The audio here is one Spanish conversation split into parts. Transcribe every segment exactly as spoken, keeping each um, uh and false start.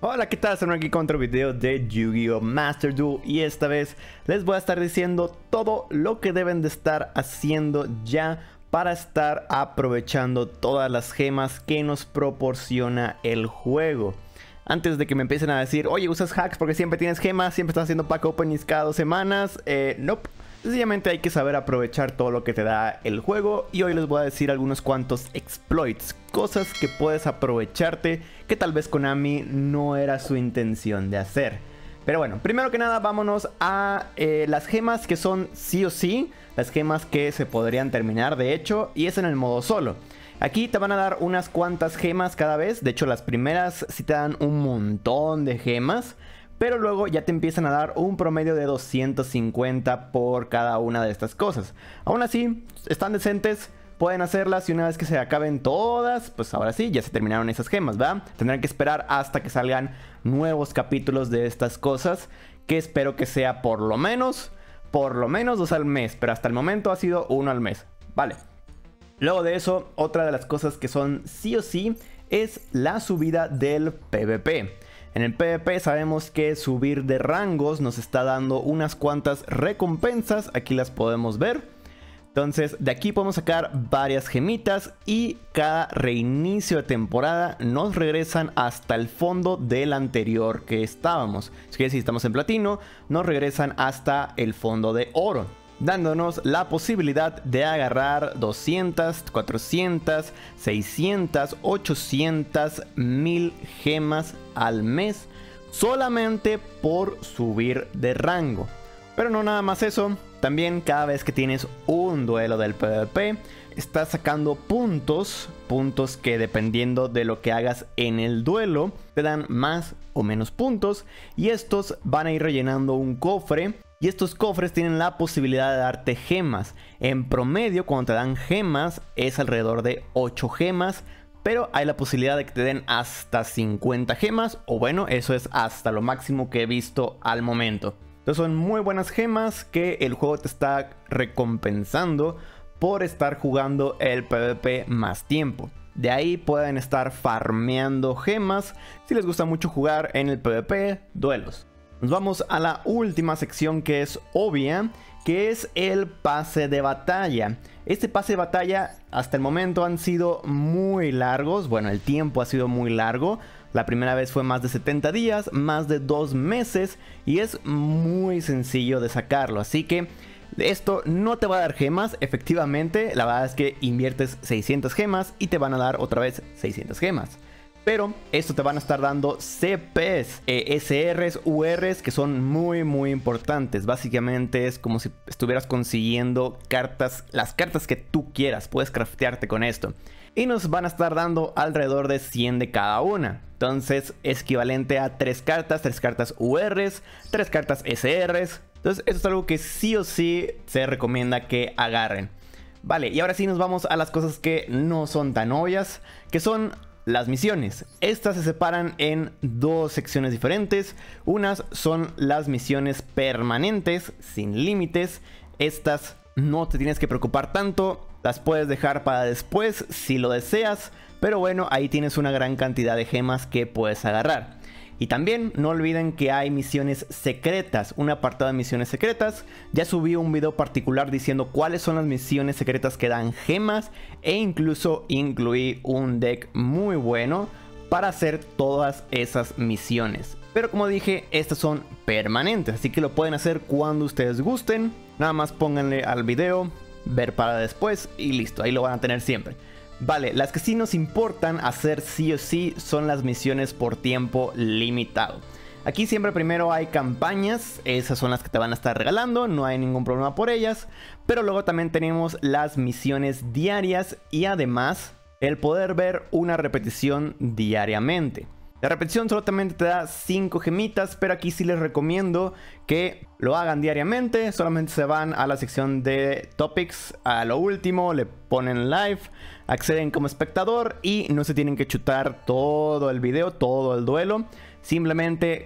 Hola, ¿qué tal? Estamos aquí con otro video de Yu-Gi-Oh! Master Duel y esta vez les voy a estar diciendo todo lo que deben de estar haciendo ya para estar aprovechando todas las gemas que nos proporciona el juego. Antes de que me empiecen a decir, oye, usas hacks porque siempre tienes gemas, siempre estás haciendo pack openings cada dos semanas, eh, nope. Sencillamente hay que saber aprovechar todo lo que te da el juego y hoy les voy a decir algunos cuantos exploits, cosas que puedes aprovecharte que tal vez Konami no era su intención de hacer. Pero bueno, primero que nada vámonos a eh, las gemas que son sí o sí, las gemas que se podrían terminar de hecho, y es en el modo solo. Aquí te van a dar unas cuantas gemas cada vez, de hecho las primeras sí te dan un montón de gemas. Pero luego ya te empiezan a dar un promedio de doscientos cincuenta por cada una de estas cosas. Aún así, están decentes, pueden hacerlas y una vez que se acaben todas, pues ahora sí, ya se terminaron esas gemas, ¿verdad? Tendrán que esperar hasta que salgan nuevos capítulos de estas cosas, que espero que sea por lo menos, por lo menos dos al mes, pero hasta el momento ha sido uno al mes, ¿vale? Luego de eso, otra de las cosas que son sí o sí es la subida del PvP. En el PvP sabemos que subir de rangos nos está dando unas cuantas recompensas, aquí las podemos ver. Entonces de aquí podemos sacar varias gemitas y cada reinicio de temporada nos regresan hasta el fondo del anterior que estábamos. Es que si estamos en platino, nos regresan hasta el fondo de oro, dándonos la posibilidad de agarrar doscientas, cuatrocientas, seiscientas, ochocientas, mil gemas al mes solamente por subir de rango. Pero no nada más eso, también cada vez que tienes un duelo del PvP estás sacando puntos, puntos que dependiendo de lo que hagas en el duelo te dan más o menos puntos y estos van a ir rellenando un cofre. Y estos cofres tienen la posibilidad de darte gemas. En promedio, cuando te dan gemas, es alrededor de ocho gemas. Pero hay la posibilidad de que te den hasta cincuenta gemas. O bueno, eso es hasta lo máximo que he visto al momento. Entonces son muy buenas gemas que el juego te está recompensando por estar jugando el PvP más tiempo. De ahí pueden estar farmeando gemas si les gusta mucho jugar en el PvP duelos. Nos vamos a la última sección que es obvia, que es el pase de batalla. Este pase de batalla hasta el momento han sido muy largos, bueno, el tiempo ha sido muy largo. La primera vez fue más de setenta días, más de dos meses y es muy sencillo de sacarlo. Así que esto no te va a dar gemas, efectivamente, la verdad es que inviertes seiscientas gemas y te van a dar otra vez seiscientas gemas. Pero esto te van a estar dando C Ps, eh, S Rs, U Rs que son muy muy importantes. Básicamente es como si estuvieras consiguiendo cartas, las cartas que tú quieras, puedes craftearte con esto. Y nos van a estar dando alrededor de cien de cada una. Entonces es equivalente a tres cartas, tres cartas U Rs, tres cartas S Rs. Entonces esto es algo que sí o sí se recomienda que agarren. Vale, y ahora sí nos vamos a las cosas que no son tan obvias, que son las misiones. Estas se separan en dos secciones diferentes. Unas son las misiones permanentes, sin límites. Estas no te tienes que preocupar tanto, las puedes dejar para después si lo deseas. Pero bueno, ahí tienes una gran cantidad de gemas que puedes agarrar. Y también no olviden que hay misiones secretas, un apartado de misiones secretas. Ya subí un video particular diciendo cuáles son las misiones secretas que dan gemas. E incluso incluí un deck muy bueno para hacer todas esas misiones. Pero como dije, estas son permanentes, así que lo pueden hacer cuando ustedes gusten. Nada más pónganle al video, ver para después y listo, ahí lo van a tener siempre. Vale, las que sí nos importan hacer sí o sí son las misiones por tiempo limitado. Aquí siempre primero hay campañas, esas son las que te van a estar regalando, no hay ningún problema por ellas. Pero luego también tenemos las misiones diarias y además el poder ver una repetición diariamente. La repetición solamente te da cinco gemitas, pero aquí sí les recomiendo que lo hagan diariamente. Solamente se van a la sección de topics, a lo último, le ponen live, acceden como espectador y no se tienen que chutar todo el video, todo el duelo. Simplemente,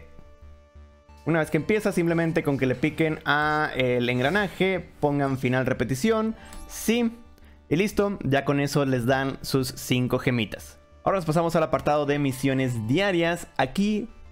una vez que empieza, simplemente con que le piquen a el engranaje, pongan final repetición, sí, y listo, ya con eso les dan sus cinco gemitas. Ahora nos pasamos al apartado de misiones diarias. Aquí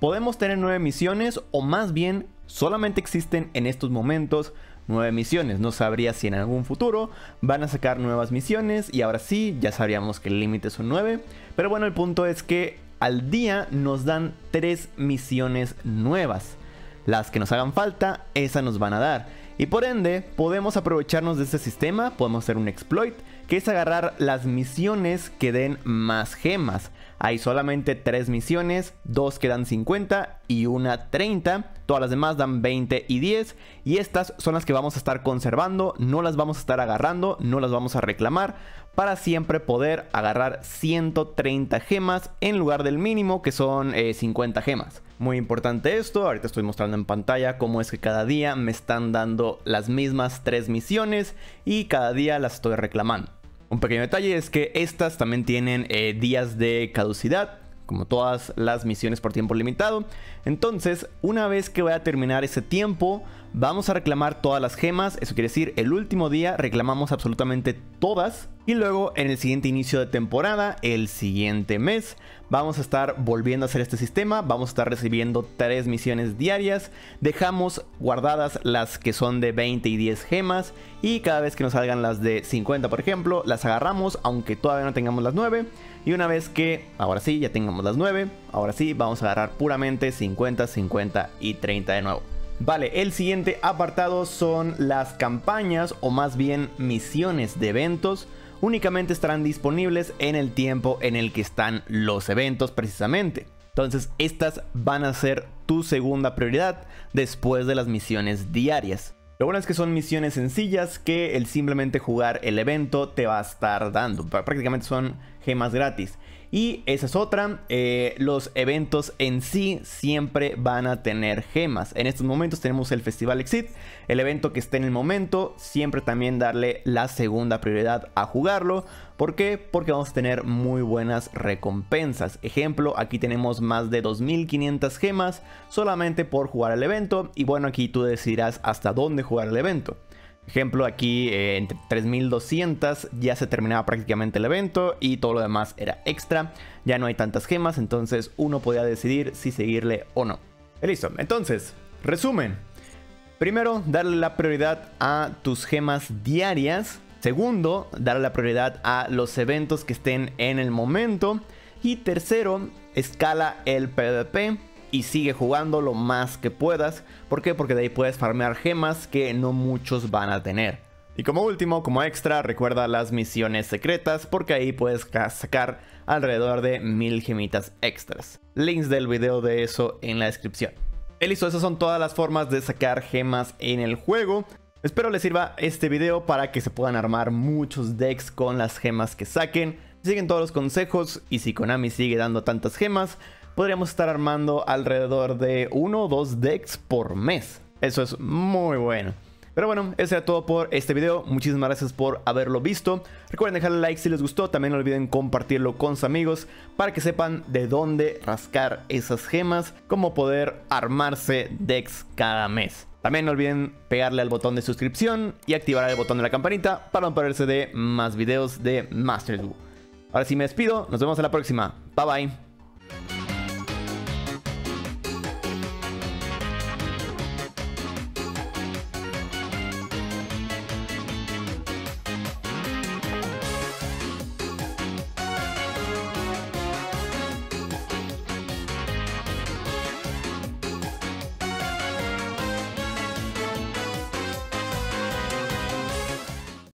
podemos tener nueve misiones, o más bien solamente existen en estos momentos nueve misiones. No sabría si en algún futuro van a sacar nuevas misiones y ahora sí, ya sabríamos que el límite son nueve. Pero bueno, el punto es que al día nos dan tres misiones nuevas. Las que nos hagan falta, esas nos van a dar. Y por ende, podemos aprovecharnos de este sistema, podemos hacer un exploit, que es agarrar las misiones que den más gemas. Hay solamente tres misiones, dos que dan cincuenta y una treinta. Todas las demás dan veinte y diez. Y estas son las que vamos a estar conservando, no las vamos a estar agarrando, no las vamos a reclamar, para siempre poder agarrar ciento treinta gemas en lugar del mínimo, que son eh, cincuenta gemas. Muy importante esto, ahorita estoy mostrando en pantalla cómo es que cada día me están dando las mismas tres misiones y cada día las estoy reclamando. Un pequeño detalle es que estas también tienen eh, días de caducidad, como todas las misiones por tiempo limitado. Entonces, una vez que vaya a terminar ese tiempo, vamos a reclamar todas las gemas. Eso quiere decir, el último día reclamamos absolutamente todas. Y luego, en el siguiente inicio de temporada, el siguiente mes, vamos a estar volviendo a hacer este sistema. Vamos a estar recibiendo tres misiones diarias. Dejamos guardadas las que son de veinte y diez gemas. Y cada vez que nos salgan las de cincuenta, por ejemplo, las agarramos, aunque todavía no tengamos las nueve. Y una vez que, ahora sí, ya tengamos las nueve, ahora sí, vamos a agarrar puramente cincuenta, cincuenta y treinta de nuevo. Vale, el siguiente apartado son las campañas, o más bien misiones de eventos. Únicamente estarán disponibles en el tiempo en el que están los eventos precisamente. Entonces, estas van a ser tu segunda prioridad después de las misiones diarias. Lo bueno es que son misiones sencillas que el simplemente jugar el evento te va a estar dando. Prácticamente son gemas gratis. Y esa es otra, eh, los eventos en sí siempre van a tener gemas. En estos momentos tenemos el Festival Exit, el evento que esté en el momento, siempre también darle la segunda prioridad a jugarlo. ¿Por qué? Porque vamos a tener muy buenas recompensas. Ejemplo, aquí tenemos más de dos mil quinientas gemas solamente por jugar el evento. Y bueno, aquí tú decidirás hasta dónde jugar el evento. Ejemplo, aquí eh, entre tres mil doscientas ya se terminaba prácticamente el evento y todo lo demás era extra. Ya no hay tantas gemas, entonces uno podía decidir si seguirle o no. Y listo, entonces, resumen. Primero, darle la prioridad a tus gemas diarias. Segundo, darle la prioridad a los eventos que estén en el momento. Y tercero, escala el PvP. Y sigue jugando lo más que puedas. ¿Por qué? Porque de ahí puedes farmear gemas que no muchos van a tener. Y como último, como extra, recuerda las misiones secretas, porque ahí puedes sacar alrededor de mil gemitas extras. Links del video de eso en la descripción. Y listo, esas son todas las formas de sacar gemas en el juego. Espero les sirva este video para que se puedan armar muchos decks con las gemas que saquen. Siguen todos los consejos y si Konami sigue dando tantas gemas, podríamos estar armando alrededor de uno o dos decks por mes. Eso es muy bueno. Pero bueno, eso era todo por este video. Muchísimas gracias por haberlo visto. Recuerden dejarle like si les gustó. También no olviden compartirlo con sus amigos para que sepan de dónde rascar esas gemas, cómo poder armarse decks cada mes. También no olviden pegarle al botón de suscripción y activar el botón de la campanita para no perderse de más videos de Master Duo. Ahora sí me despido. Nos vemos en la próxima. Bye bye.